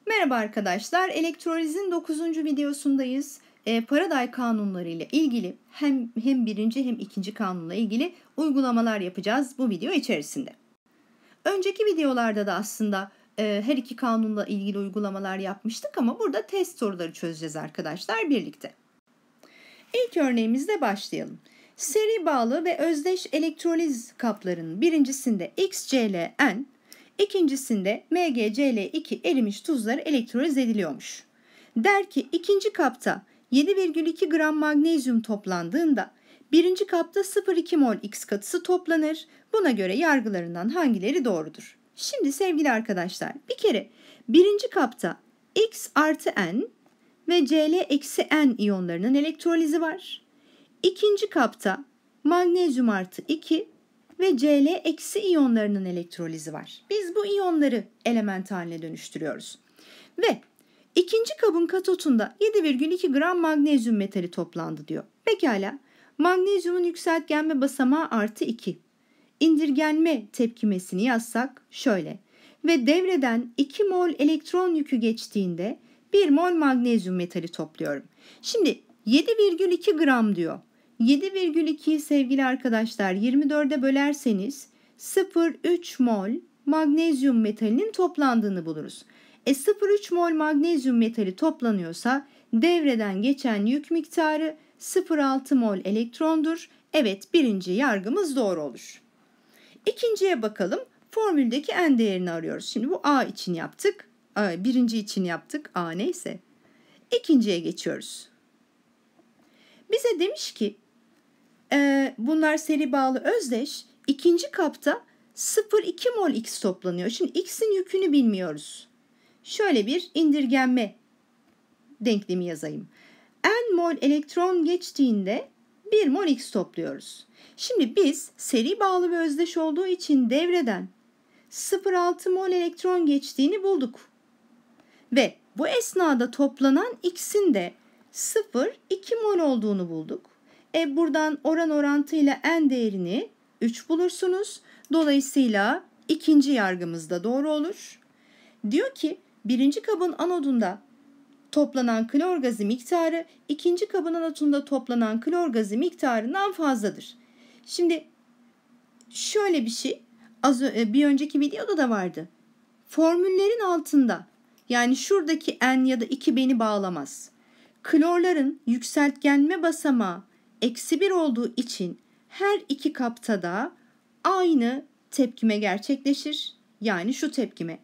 Merhaba arkadaşlar, elektrolizin 9. videosundayız. Faraday kanunları ile ilgili hem birinci hem ikinci kanunla ilgili uygulamalar yapacağız bu video içerisinde. Önceki videolarda da aslında her iki kanunla ilgili uygulamalar yapmıştık ama burada test soruları çözeceğiz arkadaşlar birlikte. İlk örneğimizle başlayalım. Seri bağlı ve özdeş elektroliz kaplarının birincisinde XClN, İkincisinde MgCl2 erimiş tuzları elektroliz ediliyormuş. Der ki ikinci kapta 7,2 gram magnezyum toplandığında birinci kapta 0,2 mol X katısı toplanır. Buna göre yargılarından hangileri doğrudur? Şimdi sevgili arkadaşlar bir kere birinci kapta X artı N ve Cl eksi N iyonlarının elektrolizi var. İkinci kapta magnezyum artı 2 ve Cl eksi iyonlarının elektrolizi var. Biz bu iyonları element haline dönüştürüyoruz. Ve ikinci kabın katotunda 7,2 gram magnezyum metali toplandı diyor. Pekala, magnezyumun yükseltgenme basamağı artı 2. İndirgenme tepkimesini yazsak şöyle. Ve devreden 2 mol elektron yükü geçtiğinde 1 mol magnezyum metali topluyorum. Şimdi 7,2 gram diyor. 7,2'yi sevgili arkadaşlar 24'e bölerseniz 0,3 mol magnezyum metalinin toplandığını buluruz. 0,3 mol magnezyum metali toplanıyorsa devreden geçen yük miktarı 0,6 mol elektrondur. Evet, birinci yargımız doğru olur. İkinciye bakalım. Formüldeki N değerini arıyoruz. Şimdi bu A için yaptık. Birinci için yaptık. A neyse. İkinciye geçiyoruz. Bize demiş ki bunlar seri bağlı özdeş. İkinci kapta 0,2 mol X toplanıyor. Şimdi X'in yükünü bilmiyoruz. Şöyle bir indirgenme denklemi yazayım. N mol elektron geçtiğinde 1 mol X topluyoruz. Şimdi biz seri bağlı ve özdeş olduğu için devreden 0,6 mol elektron geçtiğini bulduk. Ve bu esnada toplanan X'in de 0,2 mol olduğunu bulduk. Buradan oran orantıyla N değerini 3 bulursunuz. Dolayısıyla ikinci yargımız da doğru olur. Diyor ki birinci kabın anodunda toplanan klor gazı miktarı ikinci kabın anodunda toplanan klor gazı miktarından fazladır. Şimdi şöyle bir şey bir önceki videoda da vardı. Formüllerin altında, yani şuradaki N ya da 2 beni bağlamaz. Klorların yükseltgenme basamağı -1 olduğu için her iki kapta da aynı tepkime gerçekleşir. Yani şu tepkime.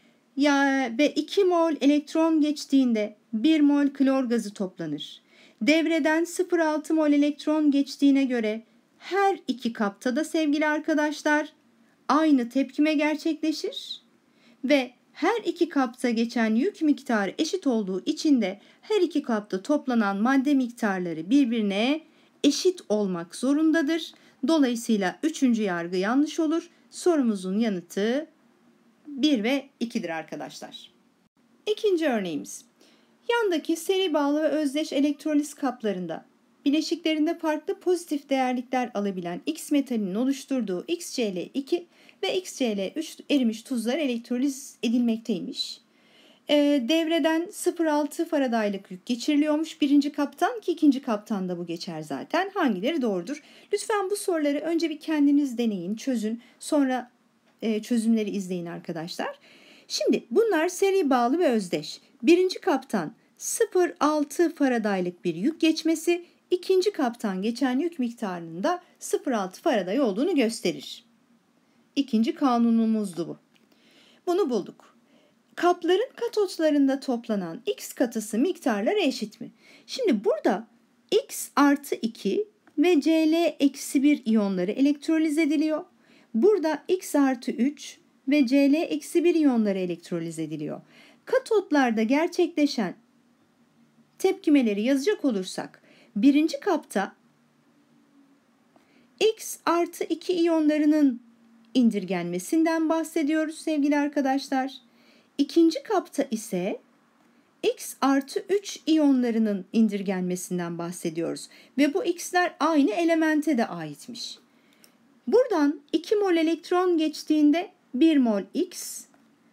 Ve 2 mol elektron geçtiğinde 1 mol klor gazı toplanır. Devreden 0,6 mol elektron geçtiğine göre her iki kapta da sevgili arkadaşlar aynı tepkime gerçekleşir. Ve her iki kapta geçen yük miktarı eşit olduğu için de her iki kapta toplanan madde miktarları birbirine eşit olmak zorundadır. Dolayısıyla üçüncü yargı yanlış olur. Sorumuzun yanıtı 1 ve 2'dir arkadaşlar. İkinci örneğimiz. Yandaki seri bağlı ve özdeş elektroliz kaplarında bileşiklerinde farklı pozitif değerlikler alabilen X metalinin oluşturduğu XCl2 ve XCl3 erimiş tuzlar elektroliz edilmekteymiş. Devreden 0,6 Faraday'lık yük geçiriliyormuş birinci kaptan ki ikinci kaptan da bu geçer zaten. Hangileri doğrudur? Lütfen bu soruları önce bir kendiniz deneyin, çözün. Sonra çözümleri izleyin arkadaşlar. Şimdi bunlar seri bağlı ve özdeş. Birinci kaptan 0,6 Faraday'lık bir yük geçmesi, ikinci kaptan geçen yük miktarının da 0,6 Faraday olduğunu gösterir. İkinci kanunumuzdu bu. Bunu bulduk. Kapların katotlarında toplanan X katısı miktarları eşit mi? Şimdi burada X artı 2 ve Cl eksi 1 iyonları elektroliz ediliyor. Burada X artı 3 ve Cl eksi 1 iyonları elektroliz ediliyor. Katotlarda gerçekleşen tepkimeleri yazacak olursak birinci kapta X artı 2 iyonlarının indirgenmesinden bahsediyoruz sevgili arkadaşlar. İkinci kapta ise X artı 3 iyonlarının indirgenmesinden bahsediyoruz. Ve bu X'ler aynı elemente de aitmiş. Buradan 2 mol elektron geçtiğinde 1 mol X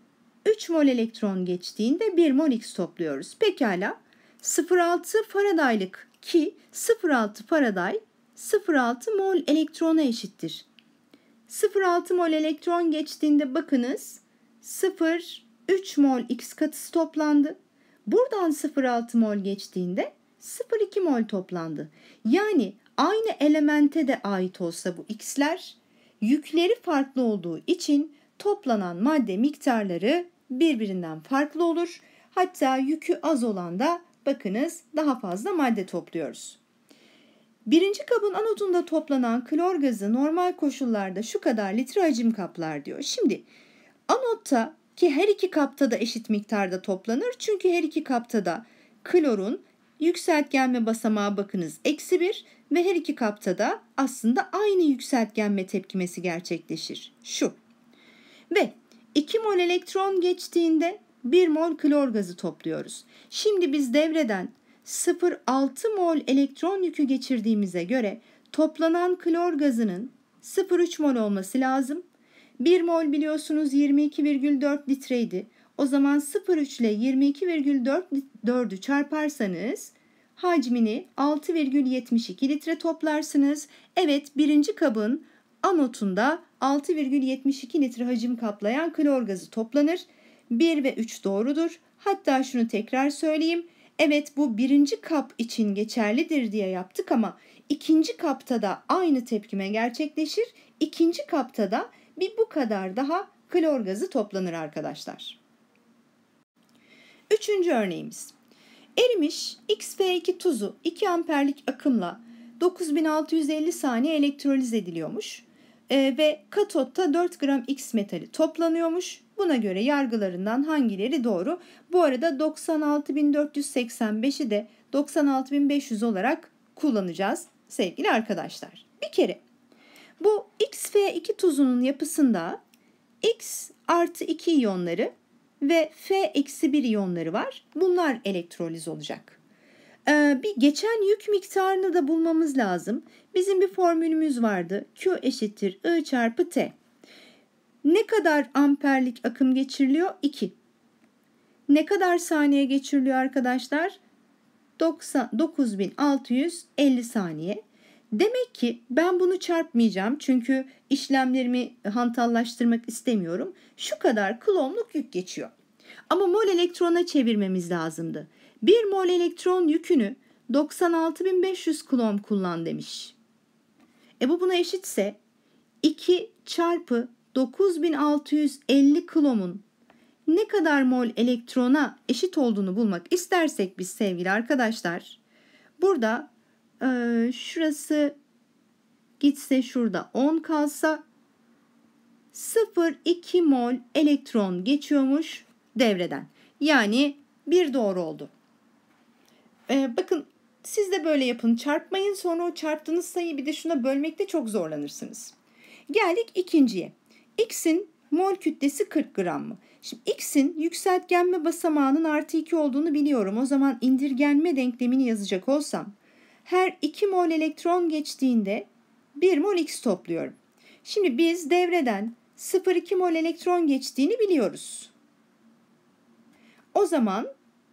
3 mol elektron geçtiğinde 1 mol X topluyoruz. Pekala 0,6 Faraday'lık ki 0,6 Faraday 0,6 mol elektrona eşittir. 0,6 mol elektron geçtiğinde bakınız 0,3 mol X katısı toplandı. Buradan 0,6 mol geçtiğinde 0,2 mol toplandı. Yani aynı elemente de ait olsa bu X'ler yükleri farklı olduğu için toplanan madde miktarları birbirinden farklı olur. Hatta yükü az olan da bakınız daha fazla madde topluyoruz. Birinci kabın anodunda toplanan klor gazı normal koşullarda şu kadar litre hacim kaplar diyor. Şimdi anotta ki her iki kapta da eşit miktarda toplanır. Çünkü her iki kapta da klorun yükseltgenme basamağı bakınız -1 ve her iki kapta da aslında aynı yükseltgenme tepkimesi gerçekleşir. Şu. Ve 2 mol elektron geçtiğinde 1 mol klor gazı topluyoruz. Şimdi biz devreden 0,6 mol elektron yükü geçirdiğimize göre toplanan klor gazının 0,3 mol olması lazım. 1 mol biliyorsunuz 22,4 litreydi. O zaman 0,3 ile 22,4'ü çarparsanız hacmini 6,72 litre toplarsınız. Evet, birinci kabın anotunda 6,72 litre hacim kaplayan klor gazı toplanır. 1 ve 3 doğrudur. Hatta şunu tekrar söyleyeyim. Evet, bu birinci kap için geçerlidir diye yaptık ama ikinci kapta da aynı tepkime gerçekleşir. İkinci kapta da bir bu kadar daha klor gazı toplanır arkadaşlar. Üçüncü örneğimiz. Erimiş XF2 tuzu 2 amperlik akımla 9650 saniye elektroliz ediliyormuş ve katotta 4 gram X metali toplanıyormuş. Buna göre yargılarından hangileri doğru? Bu arada 96.485'i de 96.500 olarak kullanacağız sevgili arkadaşlar. Bir kere bu XF2 tuzunun yapısında X artı 2 iyonları ve F eksi 1 iyonları var. Bunlar elektroliz olacak. Bir geçen yük miktarını da bulmamız lazım. Bizim bir formülümüz vardı. Q eşittir I çarpı T. Ne kadar amperlik akım geçiriliyor? 2. Ne kadar saniye geçiriliyor arkadaşlar? 9650 saniye. Demek ki ben bunu çarpmayacağım çünkü işlemlerimi hantallaştırmak istemiyorum. Şu kadar kulomluk yük geçiyor. Ama mol elektrona çevirmemiz lazımdı. 1 mol elektron yükünü 96.500 kulom kullan demiş. Bu buna eşitse 2 çarpı 9650 kulomun ne kadar mol elektrona eşit olduğunu bulmak istersek biz sevgili arkadaşlar, burada şurası gitse şurada 10 kalsa 0,2 mol elektron geçiyormuş devreden. Yani bir doğru oldu. Bakın siz de böyle yapın, çarpmayın, sonra o çarptığınız sayıyı bir de şuna bölmekte çok zorlanırsınız. Geldik ikinciye. X'in mol kütlesi 40 gram mı? Şimdi X'in yükseltgenme basamağının artı 2 olduğunu biliyorum. O zaman indirgenme denklemini yazacak olsam her 2 mol elektron geçtiğinde 1 mol X topluyorum. Şimdi biz devreden 0,2 mol elektron geçtiğini biliyoruz. O zaman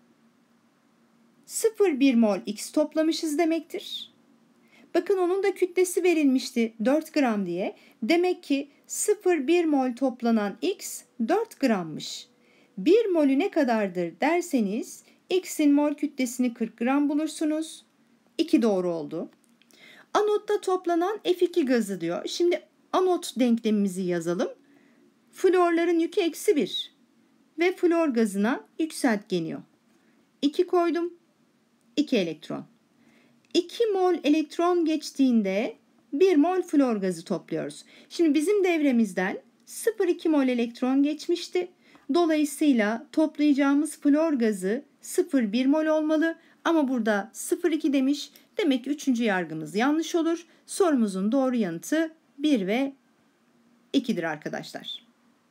0,1 mol X toplamışız demektir. Bakın onun da kütlesi verilmişti 4 gram diye. Demek ki 0,1 mol toplanan X 4 grammış. 1 molü ne kadardır derseniz X'in mol kütlesini 40 gram bulursunuz. 2 doğru oldu. Anotta toplanan F2 gazı diyor. Şimdi anot denklemimizi yazalım. Florların yükü -1 ve flor gazına yükseltgeniyor. 2 koydum. 2 elektron. 2 mol elektron geçtiğinde 1 mol flor gazı topluyoruz. Şimdi bizim devremizden 0,2 mol elektron geçmişti. Dolayısıyla toplayacağımız flor gazı 0,1 mol olmalı. Ama burada 0,2 demiş. Demek ki 3. yargımız yanlış olur. Sorumuzun doğru yanıtı 1 ve 2'dir arkadaşlar.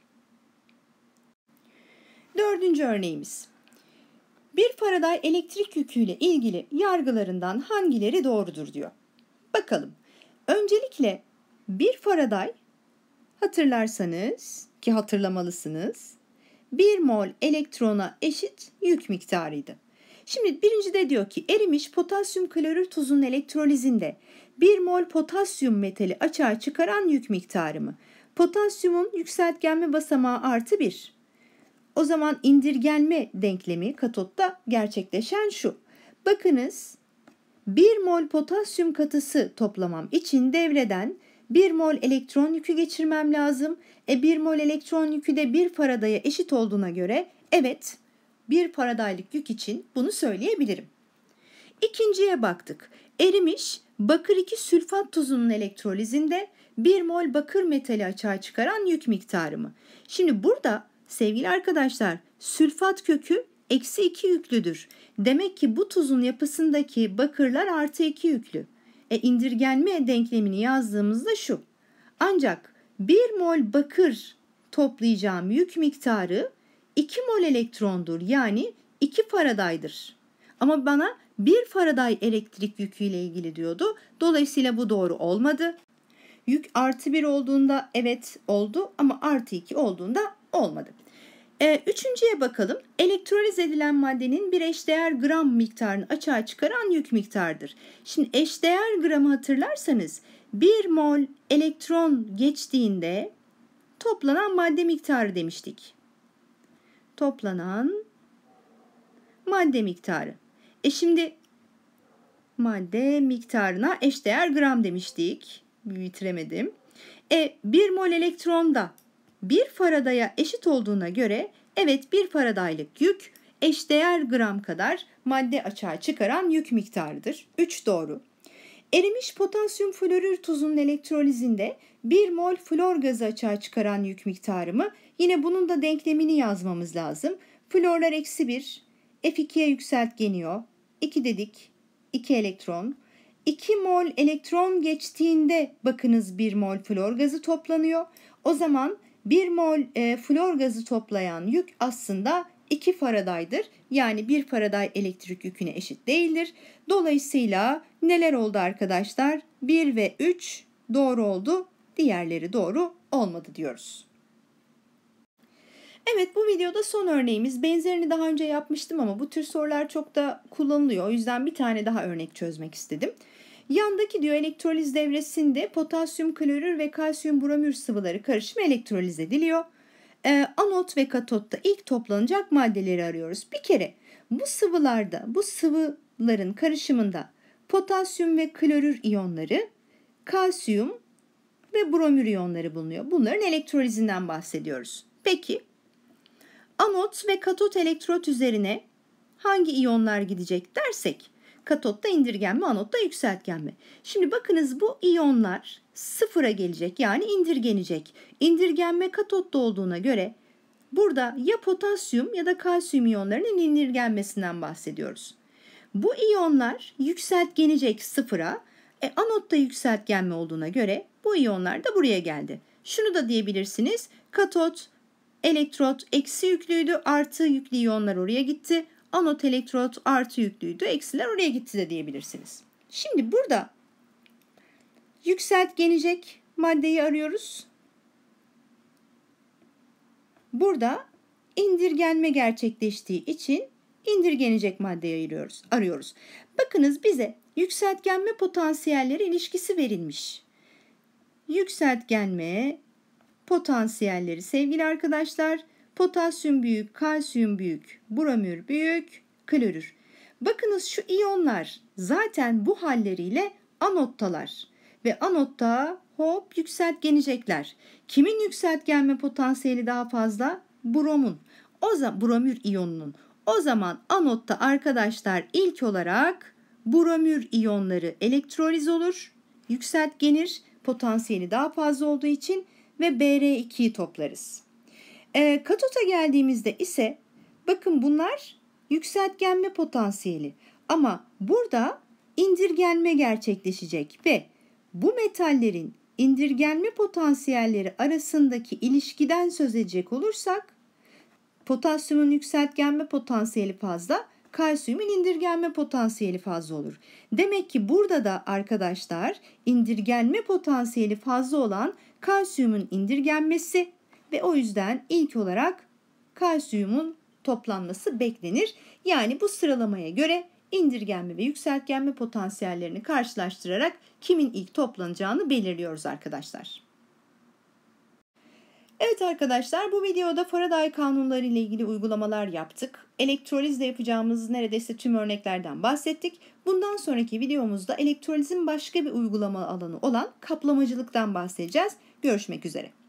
4. örneğimiz. Bir Faraday elektrik yüküyle ilgili yargılarından hangileri doğrudur diyor. Bakalım. Öncelikle bir Faraday, hatırlarsanız ki hatırlamalısınız, 1 mol elektrona eşit yük miktarıydı. Şimdi birincide diyor ki erimiş potasyum klorür tuzunun elektrolizinde 1 mol potasyum metali açığa çıkaran yük miktarı mı? Potasyumun yükseltgenme basamağı artı 1. O zaman indirgenme denklemi katotta gerçekleşen şu. Bakınız 1 mol potasyum katısı toplamam için devreden 1 mol elektron yükü geçirmem lazım. 1 mol elektron yükü de 1 Faraday'a eşit olduğuna göre evet 1 Faradaylık yük için bunu söyleyebilirim. İkinciye baktık. Erimiş bakır 2 sülfat tuzunun elektrolizinde 1 mol bakır metali açığa çıkaran yük miktarı mı? Şimdi burada sevgili arkadaşlar sülfat kökü eksi 2 yüklüdür. Demek ki bu tuzun yapısındaki bakırlar artı 2 yüklü. İndirgenme denklemini yazdığımızda şu. Ancak 1 mol bakır toplayacağım yük miktarı 2 mol elektrondur. Yani 2 Faraday'dır. Ama bana 1 Faraday elektrik yüküyle ilgili diyordu. Dolayısıyla bu doğru olmadı. Yük artı 1 olduğunda evet oldu ama artı 2 olduğunda olmadı. Üçüncüye bakalım. Elektroliz edilen maddenin bir eşdeğer gram miktarını açığa çıkaran yük miktarıdır. Şimdi eşdeğer gramı hatırlarsanız 1 mol elektron geçtiğinde toplanan madde miktarı demiştik. Toplanan madde miktarı. Şimdi madde miktarına eşdeğer gram demiştik. Bitiremedim. 1 mol elektron da 1 Faraday'a eşit olduğuna göre evet 1 Faradaylık yük eşdeğer gram kadar madde açığa çıkaran yük miktarıdır. 3 doğru. Erimiş potasyum florür tuzunun elektrolizinde 1 mol flor gazı açığa çıkaran yük miktarı mı? Yine bunun da denklemini yazmamız lazım. Florlar eksi 1, F2'ye yükseltgeniyor. 2 dedik, 2 elektron. 2 mol elektron geçtiğinde bakınız 1 mol flor gazı toplanıyor. O zaman 1 mol flor gazı toplayan yük aslında 2 Faraday'dır. Yani 1 Faraday elektrik yüküne eşit değildir. Dolayısıyla neler oldu arkadaşlar? 1 ve 3 doğru oldu. Diğerleri doğru olmadı diyoruz. Evet, bu videoda son örneğimiz. Benzerini daha önce yapmıştım ama bu tür sorular çok da kullanılıyor. O yüzden bir tane daha örnek çözmek istedim. Yandaki diyor elektroliz devresinde potasyum klorür ve kalsiyum bromür sıvıları karışımı elektroliz ediliyor. Anot ve katotta ilk toplanacak maddeleri arıyoruz. Bir kere bu sıvıların karışımında potasyum ve klorür iyonları, kalsiyum ve bromür iyonları bulunuyor. Bunların elektrolizinden bahsediyoruz. Peki anot ve katot elektrot üzerine hangi iyonlar gidecek dersek, katotta indirgenme, anotta yükseltgenme. Şimdi bakınız bu iyonlar sıfıra gelecek, yani indirgenecek. İndirgenme katotta olduğuna göre burada ya potasyum ya da kalsiyum iyonlarının indirgenmesinden bahsediyoruz. Bu iyonlar yükseltgenecek sıfıra. Anotta yükseltgenme olduğuna göre bu iyonlar da buraya geldi. Şunu da diyebilirsiniz. Katot elektrot eksi yüklüydü, artı yüklü iyonlar oraya gitti. Anot elektrot artı yüklüydü, eksiler oraya gitti de diyebilirsiniz. Şimdi burada yükseltgenecek maddeyi arıyoruz. Burada indirgenme gerçekleştiği için indirgenecek maddeyi arıyoruz. Bakınız bize yükseltgenme potansiyelleri ilişkisi verilmiş. Yükseltgenme potansiyelleri sevgili arkadaşlar, potasyum büyük, kalsiyum büyük, bromür büyük, klorür. Bakınız şu iyonlar zaten bu halleriyle anottalar ve anotta hop yükseltgenecekler. Kimin yükseltgenme potansiyeli daha fazla? Bromun. Bromür iyonunun. O zaman anotta arkadaşlar ilk olarak bromür iyonları elektroliz olur, yükseltgenir, potansiyeli daha fazla olduğu için ve Br2'yi toplarız. Katota geldiğimizde ise bakın bunlar yükseltgenme potansiyeli ama burada indirgenme gerçekleşecek ve bu metallerin indirgenme potansiyelleri arasındaki ilişkiden söz edecek olursak potasyumun yükseltgenme potansiyeli fazla, kalsiyumun indirgenme potansiyeli fazla olur. Demek ki burada da arkadaşlar indirgenme potansiyeli fazla olan kalsiyumun indirgenmesi ve o yüzden ilk olarak kalsiyumun toplanması beklenir. Yani bu sıralamaya göre indirgenme ve yükseltgenme potansiyellerini karşılaştırarak kimin ilk toplanacağını belirliyoruz arkadaşlar. Evet arkadaşlar, bu videoda Faraday kanunları ile ilgili uygulamalar yaptık. Elektrolizle yapacağımız neredeyse tüm örneklerden bahsettik. Bundan sonraki videomuzda elektrolizin başka bir uygulama alanı olan kaplamacılıktan bahsedeceğiz. Görüşmek üzere.